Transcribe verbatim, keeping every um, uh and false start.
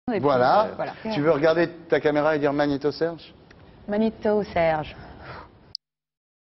Et puis, Voilà. euh, voilà. Tu veux regarder ta caméra et dire Magnéto Serge? Magnéto Serge.